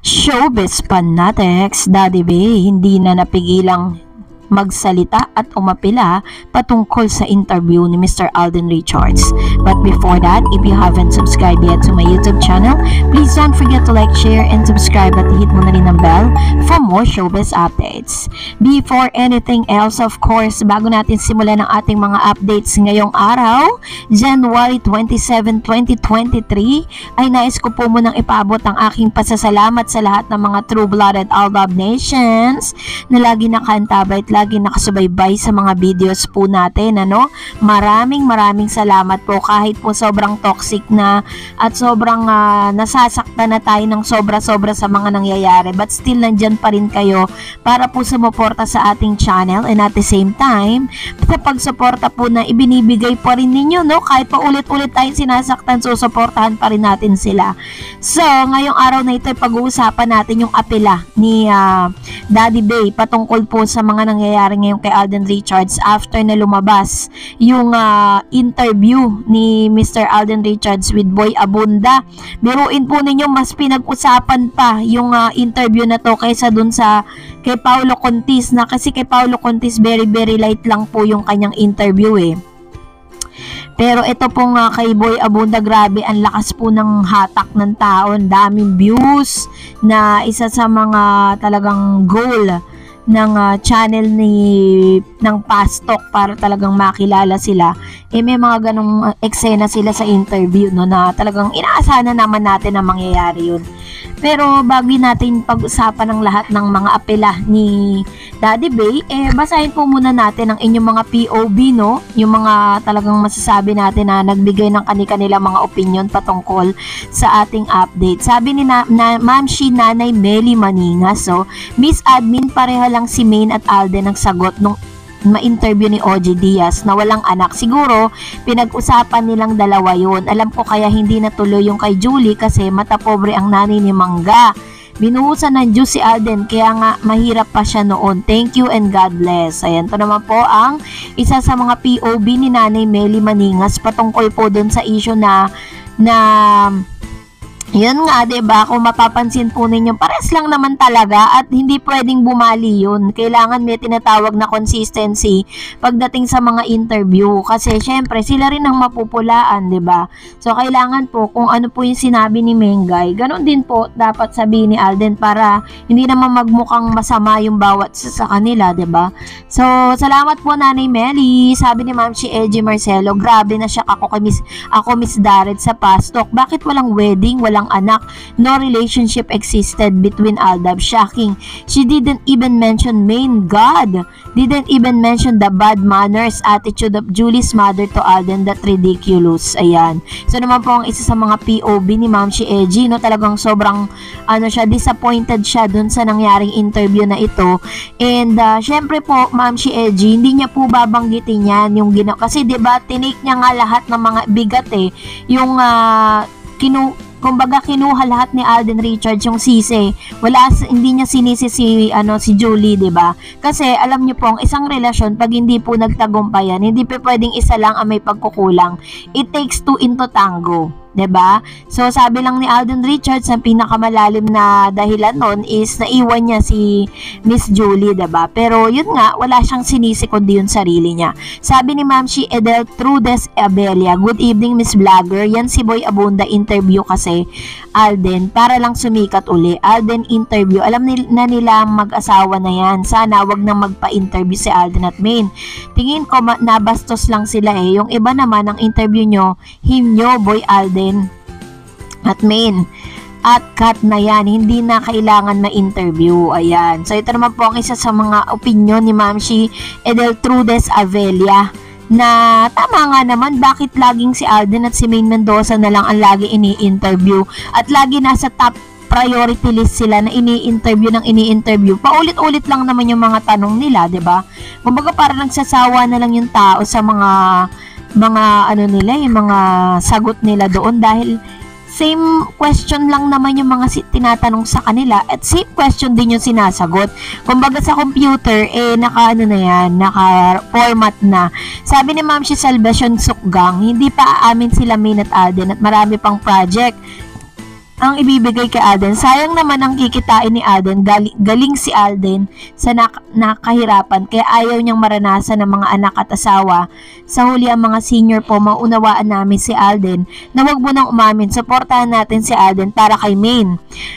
Showbiz fanatics, Daddy B hindi na napigilang magsalita at umapila patungkol sa interview ni Mr. Alden Richards. But before that, if you haven't subscribed yet to my YouTube channel, please don't forget to like, share, and subscribe at hit mo na rin ang bell for more showbiz updates. Before anything else, of course, bago natin simulan ang ating mga updates ngayong araw, January 27, 2023, ay nais ko po munang ipaabot ang aking pasasalamat sa lahat ng mga true-blooded Aldab Nations na lagi nakaantabay at lagi nakasubaybay sa mga videos po natin, ano? Maraming salamat po kahit po sobrang toxic na at sobrang nasasaktan na tayo ng sobra-sobra sa mga nangyayari, but still nandyan pa rin kayo para po sumuporta sa ating channel, and at the same time sa pagsuporta po na ibinibigay pa rin ninyo, no? Kahit pa ulit-ulit tayong sinasaktan, susuportahan pa rin natin sila. So, ngayong araw na ito ay pag-uusapan natin yung apela ni Daddy Bay patungkol po sa mga nangyayari ngayon kay Alden Richards after na lumabas yung interview ni Mr. Alden Richards with Boy Abunda. Biruin po ninyo, mas pinag-usapan pa yung interview na to kaysa dun sa kay Paulo Contis, na kasi kay Paulo Contis very light lang po yung kanyang interview eh. Pero ito po nga kay Boy Abunda, grabe, ang lakas po ng hatak ng taon, daming views, na isa sa mga talagang goal ng channel ng Pastok para talagang makilala sila. Eh may mga ganong eksena sila sa interview, no, na talagang inaasahan na naman natin na mangyayari yun. Pero bago natin pag-usapan ng lahat ng mga apela ni Daddy Bay, basahin po muna natin ang inyong mga POV, no? Yung mga talagang masasabi natin na nagbigay ng kanilang mga opinion patungkol sa ating update. Sabi ni Ma'am Shi Nanay Meli Maningas, so, Miss Admin, pareha lang si Maine at Alden ang sagot nung ma-interview ni OG Diaz na walang anak. Siguro, pinag-usapan nilang dalawa yun. Alam ko kaya hindi natuloy yung kay Julie kasi mata pobre ang nanay ni Mangga. Binuhusan ng Diyos si Alden, kaya nga mahirap pa siya noon. Thank you and God bless. Ayan, to naman po ang isa sa mga POV ni Nanay Meli Maningas patungkol po dun sa issue na yun nga, diba? Kung mapapansin po ninyo, pares lang naman talaga at hindi pwedeng bumali yun. Kailangan may tinatawag na consistency pagdating sa mga interview. Kasi syempre, sila rin ang mapupulaan, diba? So, kailangan po kung ano po yung sinabi ni Mengay, ganun din po dapat sabihin ni Alden para hindi naman magmukhang masama yung bawat sa kanila, diba? So, salamat po Nanay Meli. Sabi ni Ma'am si Edgy Marcelo, grabe na siya ako Miss Darret sa Pastok. Bakit walang wedding, walang anak, no relationship existed between Aldab? Shocking. She didn't even mention Maine. God, didn't even mention the bad manners attitude of Julie's mother to Alden. That ridiculous. Ayan. So naman po ang isa sa mga POV ni Ma'am si Edgy, no, talagang sobrang disappointed siya dun sa nangyaring interview na ito. And syempre po Ma'am si Edgy, hindi niya po babanggitin yan yung kasi diba tinake niya nga lahat ng mga bigat yung kumbaga kinuha lahat ni Alden Richards yung sisi. Hindi niya sinisi si Julie, 'di ba? Kasi alam niyo po, ang isang relasyon pag hindi po nagtagumpayan, hindi pa pwedeng isa lang ang may pagkukulang. It takes two into tango. 'Di ba? So sabi lang ni Alden Richards, ang pinakamalalim na dahilan nun is naiwan niya si Miss Julie, 'di ba? Pero yun nga, wala siyang sinisi kundi yung sarili niya. Sabi ni Ma'am si Edel Trudes Abelia, good evening Miss Vlogger. Yan si Boy Abunda interview kasi Alden para lang sumikat uli. Alden interview, alam na nila mag-asawa na yan. Sana wag nang magpa-interview si Alden at Maine. Tingin ko nabastos lang sila Yung iba naman ang interview nyo, himnyo Boy Alden at Maine at cut na yan, hindi na kailangan ma-interview. Ayan, so ito naman po ang isa sa mga opinion ni Ma'am si Edel Trudes Avelia na tama nga naman, bakit laging si Alden at si Maine Mendoza na lang ang lagi ini-interview at lagi nasa top priority list sila na ini-interview. Paulit-ulit lang naman yung mga tanong nila, 'di ba? Kumbaga parang nagsasawa na lang yung tao sa mga nila, yung mga sagot nila doon dahil same question lang naman yung mga tinatanong sa kanila at same question din yung sinasagot. Kumbaga sa computer, naka-format na. Sabi ni Ma'am si Salvation Sukgang, hindi pa aamin sila Maine at Alden at marami pang project ang ibibigay kay Alden. Sayang naman ang kikitain ni Alden. Galing si Alden sa nakahirapan kaya ayaw niyang maranasan ng mga anak at asawa. Sa huli ang mga senior po, maunawaan namin si Alden na wag mo nang umamin. Suportahan natin si Alden para kay Maine.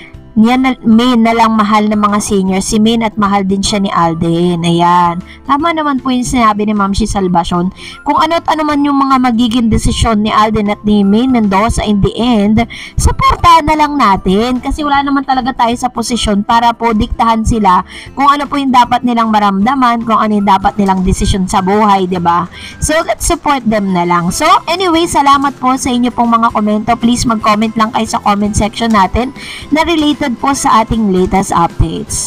Maine na lang mahal ng mga senior. Si Maine at mahal din siya ni Alden. Ayan. Tama naman po yung sinabi ni Ma'am Shi Salvacion. Kung ano at ano man yung mga magiging desisyon ni Alden at ni Maine Mendoza in the end, suportahan na lang natin. Kasi wala naman talaga tayo sa posisyon para po diktahan sila kung ano po yung dapat nilang maramdaman, kung ano yung dapat nilang desisyon sa buhay, 'di ba? So, let's support them na lang. So, anyway, salamat po sa inyo pong mga komento. Please mag-comment lang kayo sa comment section natin na related po sa ating latest updates.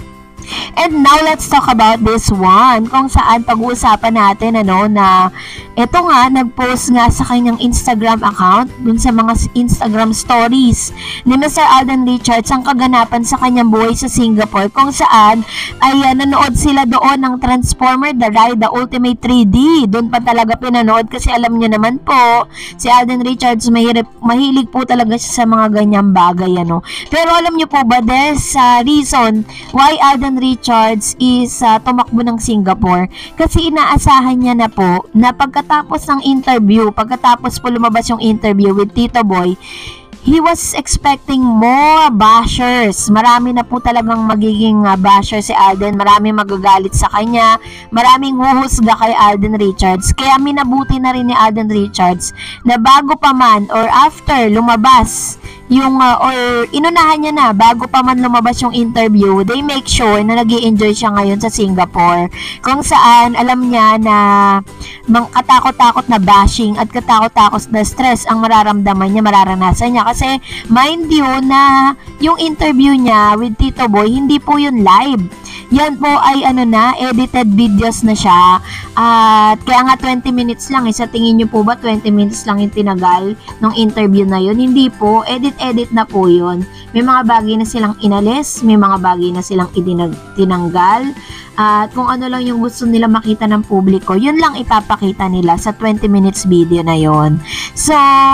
And now, let's talk about this one, kung saan pag-uusapan natin na ito nga, nag-post nga sa kanyang Instagram account, dun sa mga Instagram stories ni Mr. Alden Richards ang kaganapan sa kanyang buhay sa Singapore, kung saan ay nanood sila doon ng Transformer The Ride, The Ultimate 3D. Doon pa talaga pinanood kasi alam niyo naman po, si Alden Richards mahilig po talaga siya sa mga ganyang bagay. Pero alam niyo po ba, there's a reason why Alden Richards is tumakbo ng Singapore, kasi inaasahan niya na po na pagkatapos ng interview, pagkatapos po lumabas yung interview with Tito Boy, he was expecting more bashers. Marami na po talagang magiging basher si Alden. Maraming magagalit sa kanya. Maraming huhusga kay Alden Richards. Kaya minabuti na rin ni Alden Richards na bago pa man or after lumabas yung or inunahan niya na bago pa man lumabas yung interview, they make sure na nag-i-enjoy siya ngayon sa Singapore, kung saan alam niya na katakot-takot na bashing at katakot-takot na stress ang mararamdaman niya, mararanasan niya, kasi mind you na yung interview niya with Tito Boy, hindi po yun live. Yan po ay edited videos na siya. At kaya nga 20 minutes lang. Sa tingin nyo po ba 20 minutes lang yung tinagal ng interview na yun? Hindi po. Edit na po yun. May mga bagay na silang inalis. May mga bagay na silang tinanggal. At kung ano lang yung gusto nila makita ng publiko, yun lang ipapakita nila sa 20 minutes video na yun. So,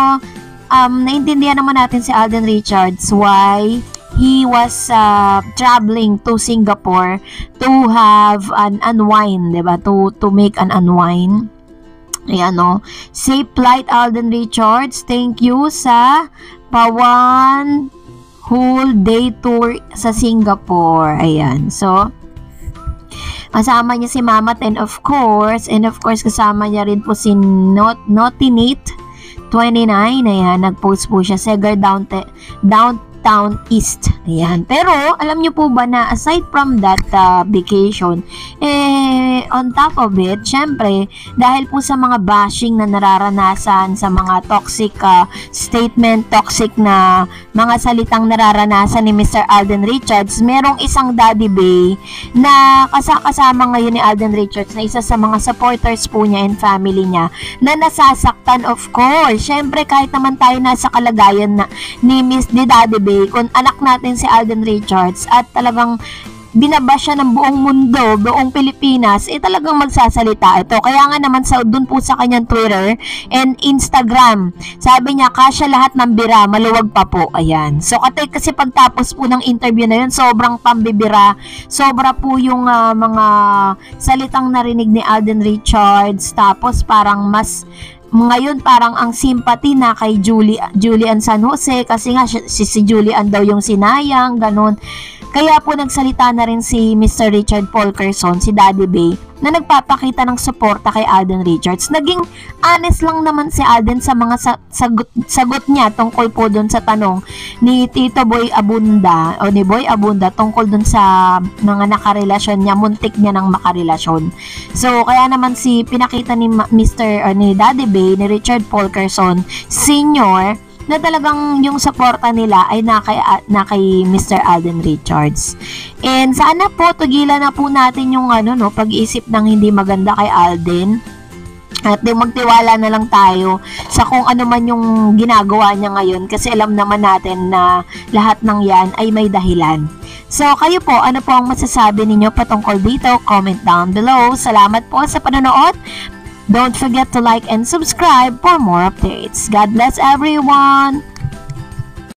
naintindihan naman natin si Alden Richards why he was traveling to Singapore to have an unwind, diba? To make an unwind. Ayan, Safe flight, Alden Richards. Thank you sa Pawan whole day tour sa Singapore. Ayan. So, kasama niya si Mama Ten, of course. And of course, kasama niya rin po si Notinate 29. Ayan, nag-post po siya. Segar Downtown East. Ayan. Pero, alam niyo po ba na aside from that vacation, on top of it, syempre, dahil po sa mga bashing na nararanasan, sa mga toxic statement, toxic na mga salitang nararanasan ni Mr. Alden Richards, merong isang Daddy Bay na kasama ngayon ni Alden Richards na isa sa mga supporters po niya and family niya na nasasaktan, of course. Syempre, kahit naman tayo nasa kalagayan na ni Daddy Bay, kung anak natin si Alden Richards at talagang binabash siya ng buong mundo, buong Pilipinas, talagang magsasalita ito. Kaya nga naman dun po sa kanyang Twitter and Instagram, sabi niya, kasya lahat ng bira, maluwag pa po. Ayan. So, kasi pagtapos po ng interview na yun, sobrang pambibira, sobra po yung mga salitang narinig ni Alden Richards, tapos parang ngayon parang ang sympathy na kay Julian San Jose, kasi nga si Julian daw yung sinayang, ganun. Kaya po nagsalita na rin si Mr. Richard Polkerson, si Daddy Bay, na nagpapakita ng suporta kay Alden Richards. Naging honest lang naman si Alden sa mga sagot niya tungkol po dun sa tanong ni Tito Boy Abunda o ni Boy Abunda tungkol dun sa mga nakarelasyon niya, muntik niya ng makarelasyon. So, kaya naman pinakita ni ni Daddy Bay, ni Richard Polkerson Sr., na talagang yung suporta nila ay na kay Mr. Alden Richards. And sana po tugilan na po natin yung pag-iisip ng hindi maganda kay Alden. At magtiwala na lang tayo sa kung ano man yung ginagawa niya ngayon, kasi alam naman natin na lahat ng yan ay may dahilan. So, kayo po, ano po ang masasabi ninyo patungkol dito? Comment down below. Salamat po sa panonood. Don't forget to like and subscribe for more updates. God bless everyone!